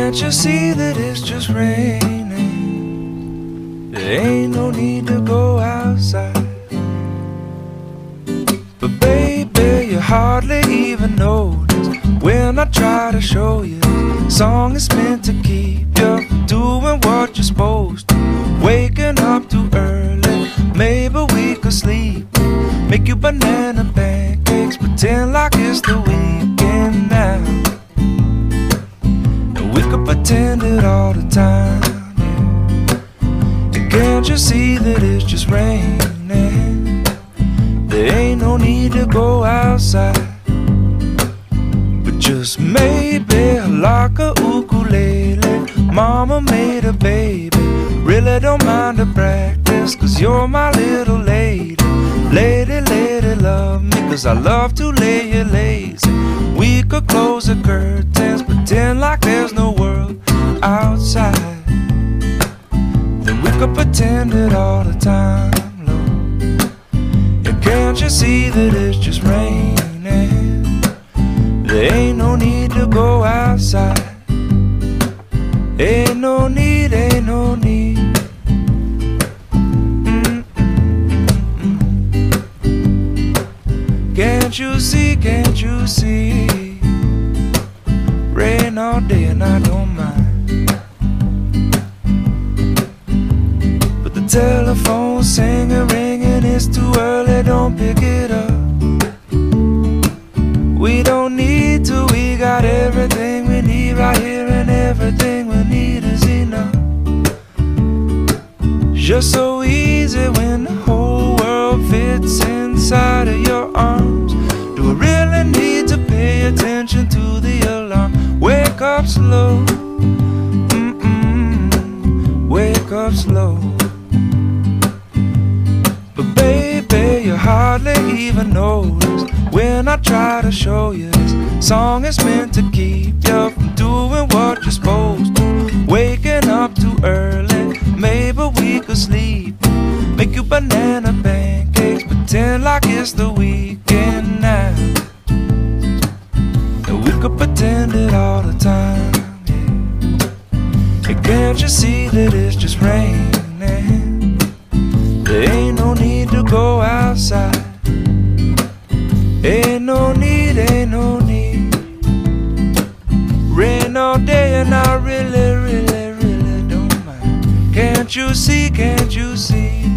Can't you see that it's just raining? There ain't no need to go outside. But baby, you hardly even notice when I try to show you this song is meant to keep you from doing what you're supposed to. Waking up too early, maybe we could sleep. Make you banana pancakes, pretend like it's the weekend now. And we could pretend it all the time, yeah. And can't you see that it's just raining? There ain't no need to go outside. But just maybe like a ukulele, mama made a baby. Really don't mind the practice, cause you're my little lady. Lady, lady, love me, cause I love to lay you lazy. We could close the curtains, pretend like there's no world outside. Then we could pretend it all the time, Lord. And can't you see that it's just raining? There ain't no need to go outside. Ain't no need, ain't no need. Can't you see, can't you see? Rain all day and I don't mind. But the telephone's singing, ringing, it's too early, don't pick it up. We don't need to, we got everything we need right here, and everything we need is enough. Just so easy when the whole world fits inside of your arms. Do I really need to pay attention to the alarm? Wake up slow, wake up slow. But baby, you hardly even notice when I try to show you this song is meant to keep you from doing what you're supposed to. Waking up too early, maybe we could sleep. Make you banana pancakes, pretend like it's the weekend now. And we could pretend it all the time, yeah. And can't you see that it's just raining? There ain't no need to go outside. Ain't no need, ain't no need. Rain all day and I really, really, really don't mind. Can't you see, can't you see?